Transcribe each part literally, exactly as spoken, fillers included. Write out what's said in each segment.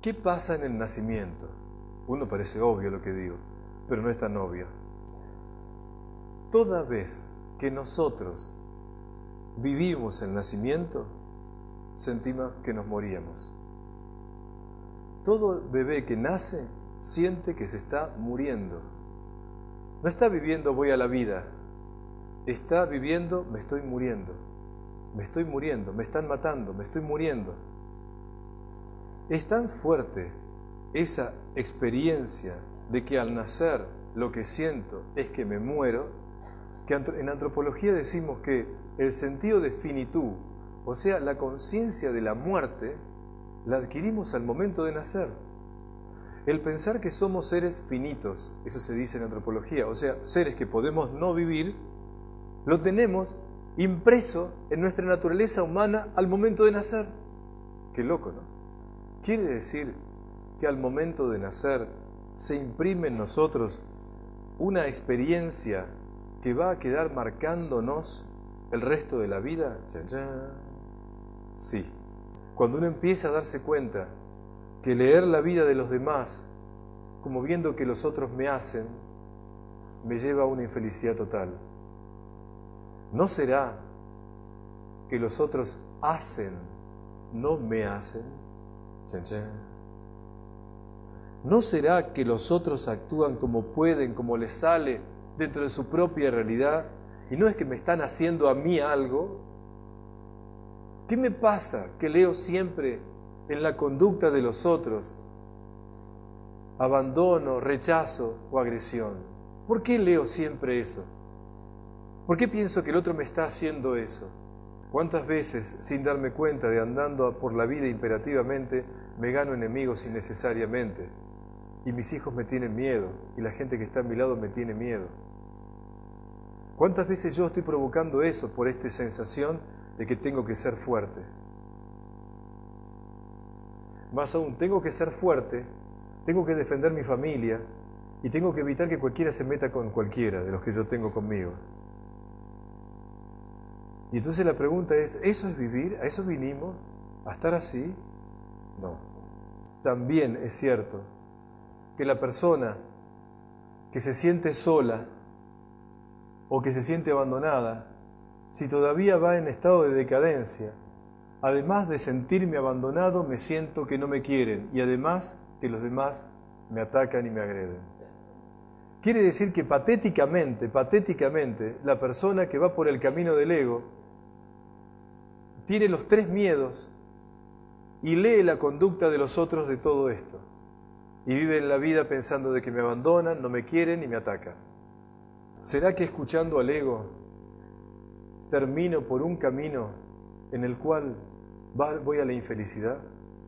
¿Qué pasa en el nacimiento? Uno parece obvio lo que digo, pero no es tan obvio. Toda vez que nosotros vivimos el nacimiento, sentimos que nos moríamos. Todo bebé que nace siente que se está muriendo. No está viviendo voy a la vida, está viviendo me estoy muriendo, me estoy muriendo, me están matando, me estoy muriendo. Es tan fuerte esa experiencia de que al nacer lo que siento es que me muero, que en antropología decimos que el sentido de finitud, o sea, la conciencia de la muerte, la adquirimos al momento de nacer. El pensar que somos seres finitos, eso se dice en antropología, o sea, seres que podemos no vivir, lo tenemos impreso en nuestra naturaleza humana al momento de nacer. Qué loco, ¿no? Quiere decir que al momento de nacer se imprime en nosotros una experiencia que va a quedar marcándonos el resto de la vida. ¡Chan, chan! Sí. Cuando uno empieza a darse cuenta que leer la vida de los demás, como viendo que los otros me hacen, me lleva a una infelicidad total. ¿No será que los otros hacen, no me hacen? Chan, chan. ¿No será que los otros actúan como pueden, como les sale dentro de su propia realidad? Y no es que me están haciendo a mí algo. ¿Qué me pasa que leo siempre en la conducta de los otros abandono, rechazo o agresión? ¿Por qué leo siempre eso? ¿Por qué pienso que el otro me está haciendo eso? ¿Cuántas veces, sin darme cuenta de andando por la vida imperativamente, me gano enemigos innecesariamente? Y mis hijos me tienen miedo, y la gente que está a mi lado me tiene miedo. ¿Cuántas veces yo estoy provocando eso por esta sensación de que tengo que ser fuerte? Más aún, tengo que ser fuerte, tengo que defender mi familia, y tengo que evitar que cualquiera se meta con cualquiera de los que yo tengo conmigo. Y entonces la pregunta es, ¿eso es vivir? ¿A eso vinimos? ¿A estar así? No. También es cierto que la persona que se siente sola o que se siente abandonada, si todavía va en estado de decadencia, además de sentirme abandonado, me siento que no me quieren y además que los demás me atacan y me agreden. Quiere decir que patéticamente, patéticamente, la persona que va por el camino del ego tiene los tres miedos y lee la conducta de los otros de todo esto. Y vive en la vida pensando de que me abandonan, no me quieren y me atacan. ¿Será que escuchando al ego termino por un camino en el cual voy a la infelicidad?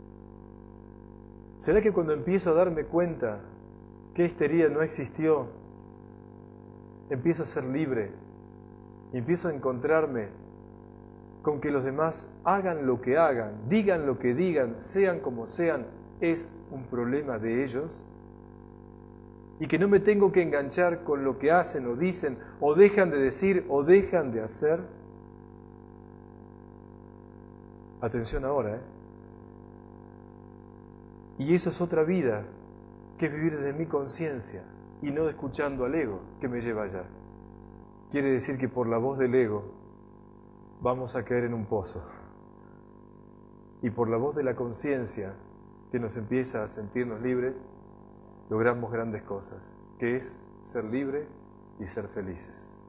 ¿Será que cuando empiezo a darme cuenta que esta herida no existió, empiezo a ser libre y empiezo a encontrarme con que los demás hagan lo que hagan, digan lo que digan, sean como sean, es un problema de ellos? Y que no me tengo que enganchar con lo que hacen o dicen, o dejan de decir, o dejan de hacer. Atención ahora, ¿eh? Y eso es otra vida, que es vivir desde mi conciencia y no escuchando al ego que me lleva allá. Quiere decir que por la voz del ego vamos a caer en un pozo. Y por la voz de la conciencia que nos empieza a sentirnos libres, logramos grandes cosas, que es ser libre y ser felices.